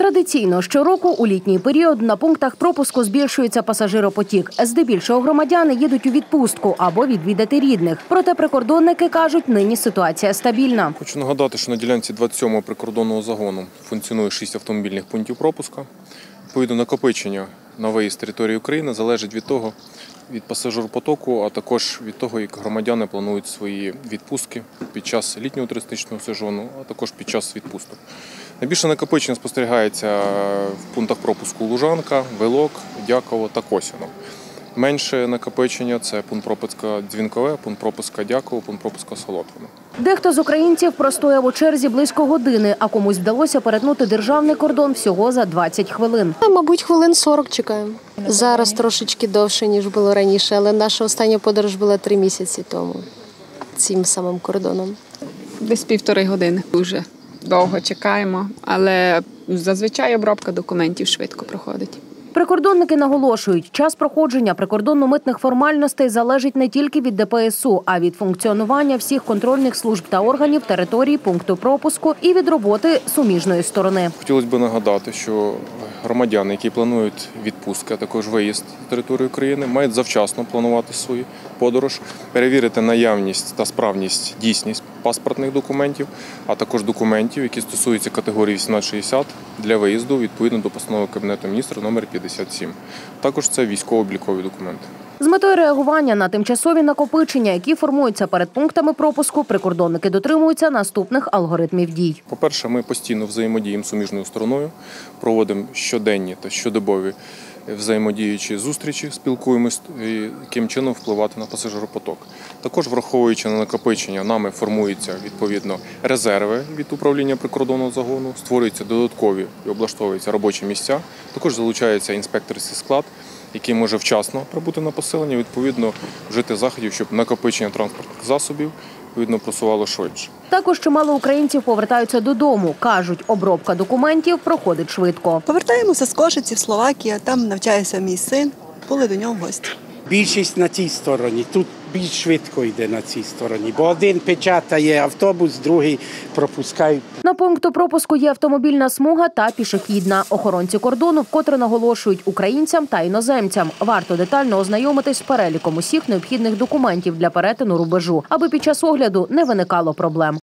Традиційно щороку у літній період на пунктах пропуску збільшується пасажиропотік. Здебільшого громадяни їдуть у відпустку або відвідати рідних. Проте прикордонники кажуть, нині ситуація стабільна. Хочу нагадати, що на ділянці 27-го прикордонного загону функціонує 6 автомобільних пунктів пропуску. Відповідно, накопичення на виїзд з території України залежить від пасажиропотоку, а також від того, як громадяни планують свої відпустки під час літнього туристичного сезону, а також під час відпусток. Найбільше накопичення спостерігається в пунктах пропуску Лужанка, Вилок, Дяково та Косино. Менше накопичення – це пункт пропуска Дзвінкове, пункт пропуска Дяково, пункт пропуска Солотвино. Дехто з українців простояв у черзі близько години, а комусь вдалося перетнути державний кордон всього за 20 хвилин. Мабуть, хвилин 40 чекаємо. Зараз трошечки довше, ніж було раніше, але наша остання подорож була 3 місяці тому цим самим кордоном. Десь 1,5 години. Дуже довго чекаємо, але зазвичай обробка документів швидко проходить. Прикордонники наголошують, час проходження прикордонно-митних формальностей залежить не тільки від ДПСУ, а від функціонування всіх контрольних служб та органів території пункту пропуску і від роботи суміжної сторони. Хотілося б нагадати, що громадяни, які планують відпустки, а також виїзд з території України, мають завчасно планувати свою подорож, перевірити наявність та справність, дійсність паспортних документів, а також документів, які стосуються категорії 1860 для виїзду відповідно до постанови Кабінету Міністрів номер 57. Також це військово-облікові документи. З метою реагування на тимчасові накопичення, які формуються перед пунктами пропуску, прикордонники дотримуються наступних алгоритмів дій. По-перше, ми постійно взаємодіємо з суміжною стороною, проводимо щоденні та щодобові взаємодіючі зустрічі, спілкуємось, яким чином впливати на пасажиропоток. Також, враховуючи на накопичення, нами формуються відповідно резерви від управління прикордонного загону, створюються додаткові і облаштовуються робочі місця. Також залучається інспекторський склад, який може вчасно прибути на поселення, відповідно вжити заходів, щоб накопичення транспортних засобів відповідно просувало швидше. Також чимало українців повертаються додому. Кажуть, обробка документів проходить швидко. Повертаємося з Кошиці в Словакію, там навчається мій син, були до нього в гості. Більшість на цій стороні, тут більш швидко йде на цій стороні, бо один печатає автобус, другий пропускає. На пункту пропуску є автомобільна смуга та пішохідна. Охоронці кордону вкотре наголошують українцям та іноземцям. Варто детально ознайомитись з переліком усіх необхідних документів для перетину рубежу, аби під час огляду не виникало проблем.